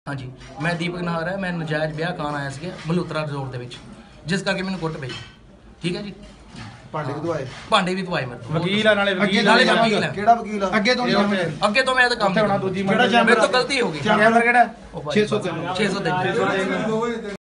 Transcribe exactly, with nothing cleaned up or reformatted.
हाँ जी, मैं दीपक नाहर है। मैं नजायज ब्याह करान आया ਸੀ ਮਲਹੋਤਰਾ ਰਿਜ਼ੋਰਟ ਦੇ ਵਿੱਚ, ਜਿਸ ਕਰਕੇ ਮੈਨੂੰ ਕੁੱਟ ਪਈ। ਠੀਕ ਹੈ ਜੀ, ਭਾਂਡੇ ਵੀ ਦਵਾਏ ਭਾਂਡੇ ਵੀ ਦਵਾਏ ਮੇਰੇ ਤੋਂ। ਵਕੀਲ ਆ ਨਾਲੇ ਵਕੀਲ ਨਾਲੇ ਵਕੀਲ ਹੈ। ਕਿਹੜਾ ਵਕੀਲ ਆ? ਅੱਗੇ ਤੋਂ ਅੱਗੇ ਤੋਂ ਮੈਂ ਤਾਂ ਕੰਮ ਹੋਣਾ ਦੂਜੀ ਮੇਰੇ ਤੋਂ ਗਲਤੀ ਹੋ ਗਈ। ਚੈਂਬਰ ਕਿਹੜਾ ਛੇ ਸੌ ਤਿੰਨ ਛੇ ਸੌ ਤਿੰਨ